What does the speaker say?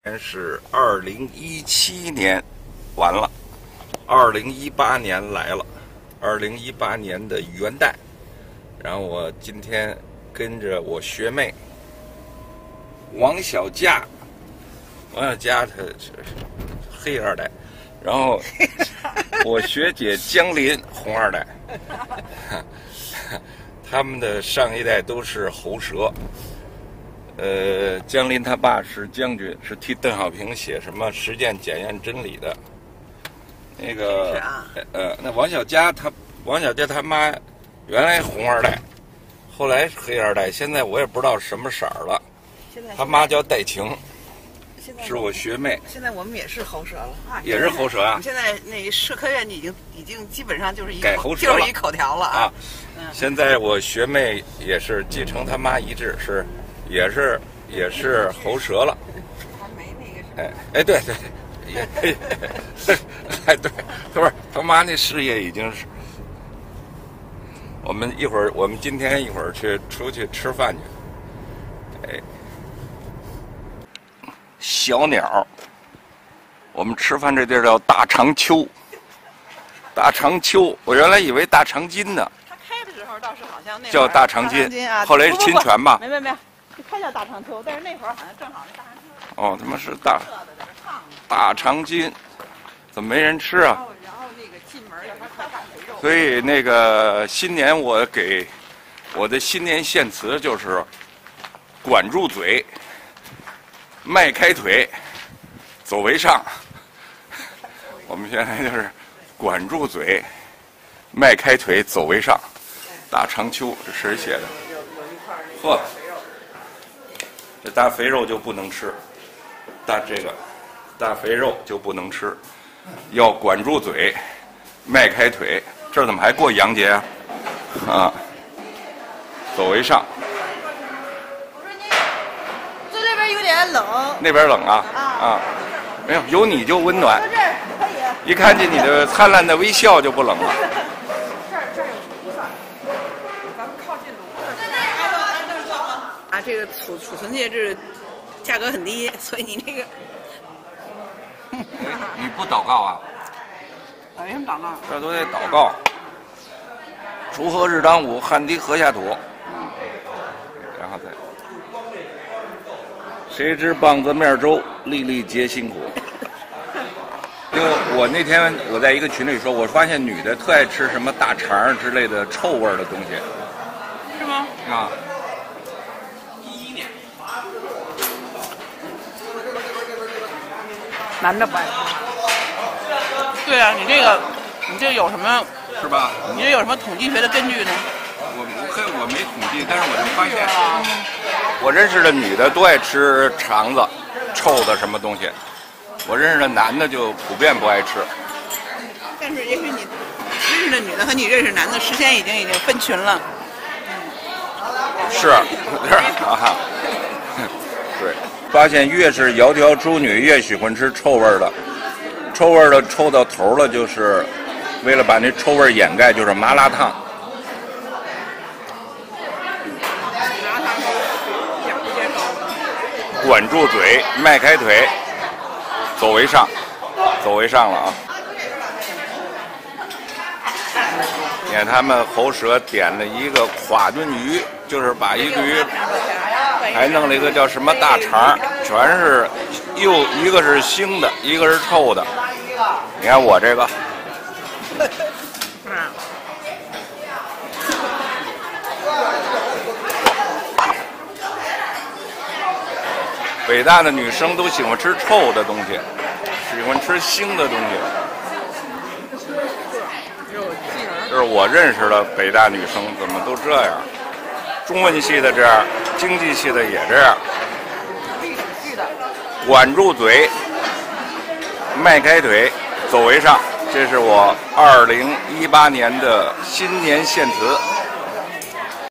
是2017年完了，2018年来了，2018年的元旦，然后我今天跟着我学妹王小佳她是黑二代，然后我学姐江林红二代，他们的上一代都是喉舌。江林他爸是将军，是替邓小平写什么实践检验真理的。那个那王小佳他妈原来红二代，后来是黑二代，现在我也不知道什么色儿了。他妈叫戴晴，是我学妹。 现在我们也是喉舌了啊， 也是喉舌啊。 现在那社科院已经基本上就是改喉舌了， 就是一口条了啊。 现在我学妹也是继承他妈遗志，也是喉舌了。 还没那个对，对，不是他妈那事业已经是。我们今天一会儿出去吃饭去。小鸟，我们吃饭这地儿叫大长秋。大长秋，我原来以为大长今呢。 它开的时候倒是好像那叫大长今，后来是侵权吧？ 没，开叫大长秋，但是那会儿好像正好那大长秋。 哦，他妈是大长今，怎么没人吃啊？ 然后那个进门有时候快赶肥肉。 所以那个新年我给我的新年献词就是管住嘴，迈开腿，走为上。我们现在就是管住嘴，迈开腿，走为上。大长秋，这谁写的？呵，这大肥肉就不能吃，大肥肉就不能吃，要管住嘴，迈开腿。这儿怎么还过洋节啊？啊，走为上。 这那边有点冷。 那边冷啊？啊，没有，有你就温暖。 这儿可以。 一看见你的灿烂的微笑就不冷了。 这儿有炉子，咱们靠近炉子。啊，这个储存介质价格很低，所以你那个。 你不祷告啊？ 为什么祷告？ 这都得祷告。锄禾日当午，汗滴禾下土。然后再，谁知棒子面粥，粒粒皆辛苦。因为我那天我在一个群里说，我发现女的特爱吃什么大肠之类的臭味的东西。 是吗？ 啊。 男的不爱吃。对啊，你这有什么？ 是吧？ 你这有什么统计学的根据呢？ 我没统计，但是我就发现，我认识的女的都爱吃肠子、臭的什么东西。我认识的男的就普遍不爱吃。 但是也许你认识的女的和你认识男的事先已经分群了。 是，啊，对，发现越是窈窕淑女，越喜欢吃臭味的，臭到头了，就是为了把那臭味掩盖，就是麻辣烫。管住嘴，迈开腿，走为上了啊！你看他们喉舌点了一个垮炖鱼，就是把一个鱼还弄了一个叫什么大肠，全是一个是腥的，一个是臭的。你看我这个。北大的女生都喜欢吃臭的东西，喜欢吃腥的东西。就是我认识的北大女生怎么都这样？中文系的这样，经济系的也这样。管住嘴，迈开腿，走为上。这是我2018年的新年献词。